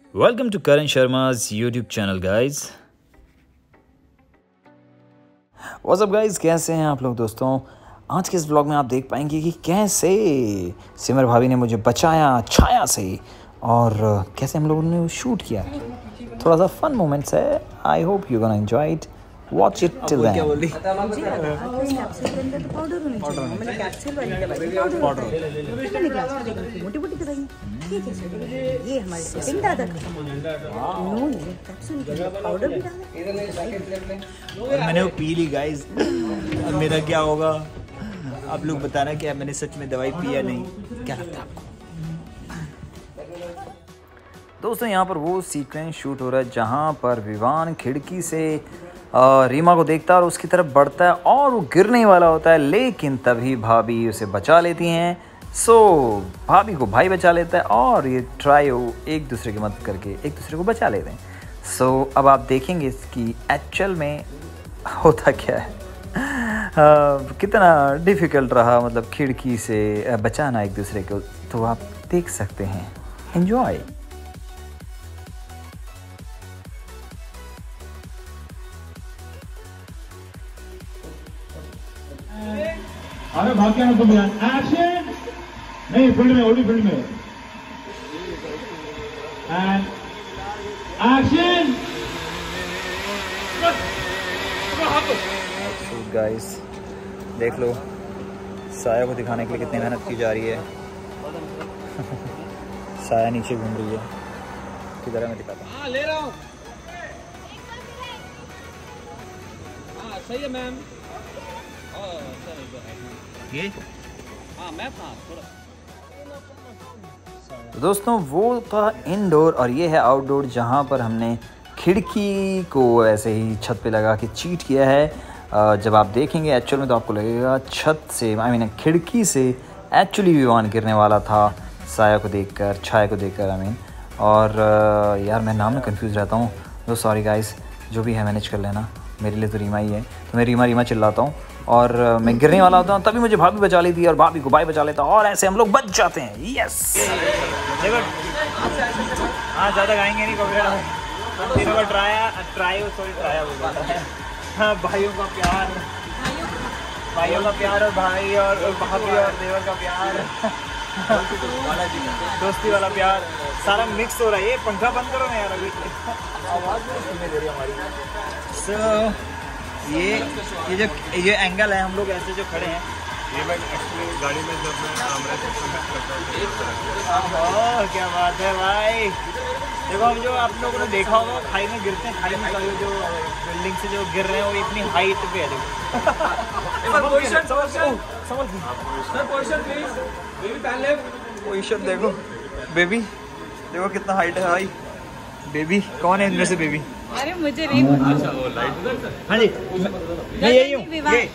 Welcome to Karan Sharma's YouTube channel, guys. What's up guys, कैसे हैं आप लोग दोस्तों। आज के इस व्लॉग में आप देख पाएंगे कि कैसे सिमर भाभी ने मुझे बचाया छाया से और कैसे हम लोगों ने शूट किया। थोड़ा सा फन मोमेंट्स है। I hope you gonna enjoy it, watch it till then. ये हमारे सेटिंग दादा पाउडर भी डाला। मैंने वो पी ली गाइस। अब मेरा क्या होगा आप लोग बताना, क्या मैंने सच में दवाई पी या नहीं, क्या लगता है आपको? दोस्तों यहाँ पर वो सीक्वेंस शूट हो रहा है जहाँ पर विवान खिड़की से रीमा को देखता है और उसकी तरफ बढ़ता है और वो गिरने वाला होता है, लेकिन तभी भाभी उसे बचा लेती हैं। सो भाभी को भाई बचा लेता है और ये ट्रायो एक दूसरे की मदद करके एक दूसरे को बचा लेते हैं। सो अब आप देखेंगे इसकी एक्चुअल में होता क्या है। कितना डिफ़िकल्ट रहा, मतलब खिड़की से बचाना एक दूसरे को, तो आप देख सकते हैं। एंजॉय। अरे भाग क्या तुम यार। एक्शन नहीं, फील्ड में, ओडी फील्ड में। And action. गाइस देख लो, साया को दिखाने के लिए कितनी मेहनत की जा रही है। साया नीचे घूम रही है, किधर है मैं दिखाता हूँ। हाँ ले रहा हूँ। हाँ सही है मैम। ये हाँ मैम, हाँ थोड़ा। तो दोस्तों वो था इनडोर और ये है आउटडोर, जहाँ पर हमने खिड़की को ऐसे ही छत पे लगा के चीट किया है। जब आप देखेंगे एक्चुअल में तो आपको लगेगा छत से, आई मीन खिड़की से एक्चुअली विवान गिरने वाला था साया को देखकर, छाया को देखकर, आई मीन। और यार मैं नाम में कंफ्यूज रहता हूँ, तो सॉरी गाइस, जो भी है मैनेज कर लेना। मेरे लिए तो रीमा ही है, तो मैं रीमा चिल्लाता हूँ और मैं गिरने वाला होता हूँ, तभी मुझे भाभी बचा लेती है और भाभी को भाई बचा लेता है और ऐसे हम लोग बच जाते हैं। यस देखो, हाँ ज़्यादा गाएंगे नहीं, कॉपीराइट। तीनों का ट्राई हाँ, भाइयों का प्यार और भाई और भाभी और देवर का प्यार, दोस्ती वाला प्यार, सारा मिक्स हो रहा है। ये पंखा बंद करो ना यार, अभी आवाज़ नहीं सुनने दे रही हमारी। सो ये एंगल है, हम लोग ऐसे जो खड़े हैं, ये मैं एक्चुअली गाड़ी में जब मैं कैमरा से कनेक्ट करता हूँ। क्या बात है भाई। देखो, हम जो आप लोगों ने देखा होगा खाई में गिरते हैं, खाई में का जो बिल्डिंग से जो गिर रहे हैं वो इतनी हाइट पे है। पोजीशन देखो, बेबी देखो कितना हाइट है भाई। बेबी कौन है इनमें से बेबी? अरे मुझे नहीं पता। हाँ जी, मैं यही हूँ। ये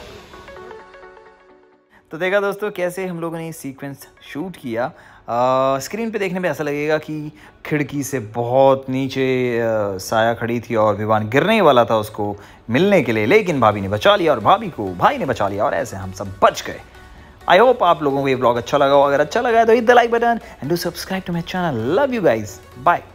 तो देखा दोस्तों कैसे हम लोगों ने सीक्वेंस शूट किया। स्क्रीन पे देखने पे ऐसा लगेगा कि खिड़की से बहुत नीचे साया खड़ी थी और विवान गिरने वाला था उसको मिलने के लिए, लेकिन भाभी ने बचा लिया और भाभी को भाई ने बचा लिया और ऐसे हम सब बच गए। आई होप आप लोगों को ये ब्लॉग अच्छा लगा हो। अगर अच्छा लगा है तो hit the like button and do subscribe to my channel. Love you guys, bye.